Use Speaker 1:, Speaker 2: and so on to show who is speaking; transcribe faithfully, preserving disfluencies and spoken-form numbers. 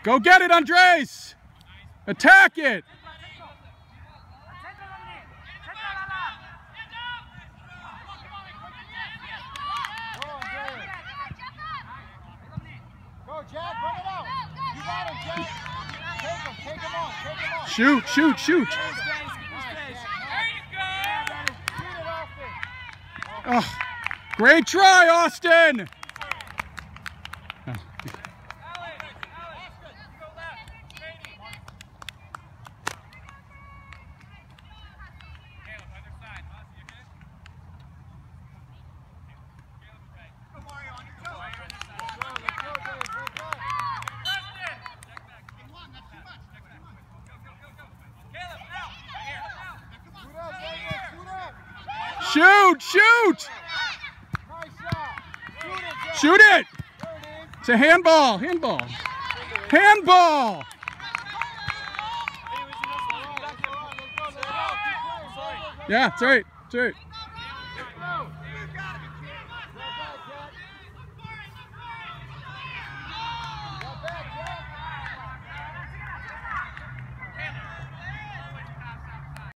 Speaker 1: Go get it, Andres! Attack it!
Speaker 2: Go, Jack, bring it out. You got him, Jack. Take him, take him on, take him on.
Speaker 1: Shoot, shoot, shoot. Oh, great try, Austin! Oh. Shoot! Shoot! Shoot it! It's a handball! Handball! Handball! Yeah, that's right. That's right.